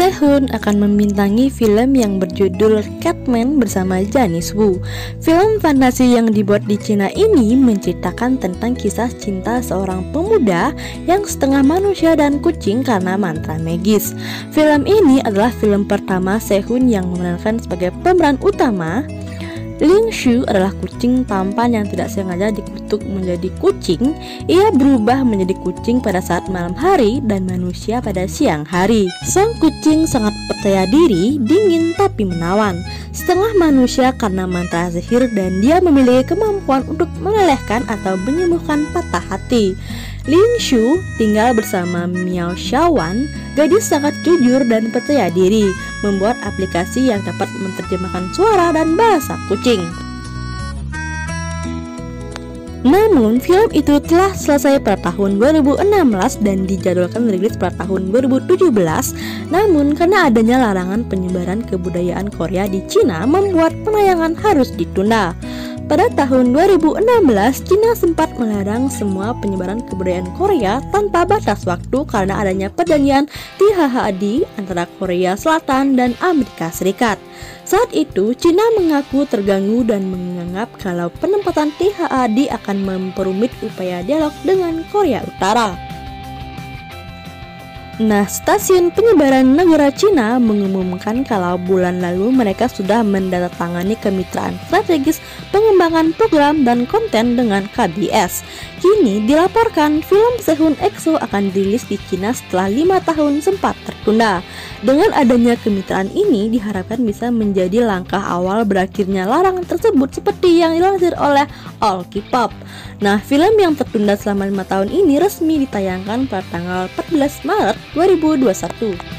Sehun akan membintangi film yang berjudul Catman bersama Janice Wu. Film fantasi yang dibuat di Cina ini menceritakan tentang kisah cinta seorang pemuda yang setengah manusia dan kucing karena mantra magis. Film ini adalah film pertama Sehun yang memerankan sebagai pemeran utama. Ling Shu adalah kucing tampan yang tidak sengaja dikutuk menjadi kucing. Ia berubah menjadi kucing pada saat malam hari dan manusia pada siang hari. Sang kucing sangat percaya diri, dingin tapi menawan, setengah manusia karena mantra sihir, dan dia memiliki kemampuan untuk melelehkan atau menyembuhkan patah hati. Ling Shu tinggal bersama Miao Xiaowan, gadis sangat jujur dan percaya diri, membuat aplikasi yang dapat menerjemahkan suara dan bahasa kucing. Namun, film itu telah selesai pada tahun 2016 dan dijadwalkan rilis pada tahun 2017. Namun, karena adanya larangan penyebaran kebudayaan Korea di Cina, membuat penayangan harus ditunda. Pada tahun 2016, Cina sempat melarang semua penyebaran kebudayaan Korea tanpa batas waktu karena adanya perjanjian THAAD antara Korea Selatan dan Amerika Serikat. Saat itu, Cina mengaku terganggu dan menganggap kalau penempatan THAAD akan memperumit upaya dialog dengan Korea Utara. Nah, stasiun penyebaran negara Cina mengumumkan kalau bulan lalu mereka sudah menandatangani kemitraan strategis pengembangan program dan konten dengan KBS. Kini dilaporkan film Sehun EXO akan dirilis di Cina setelah 5 tahun sempat tertunda. Dengan adanya kemitraan ini diharapkan bisa menjadi langkah awal berakhirnya larangan tersebut seperti yang dilansir oleh All K-pop. Nah, film yang tertunda selama 5 tahun ini resmi ditayangkan pada tanggal 14 Maret 2021.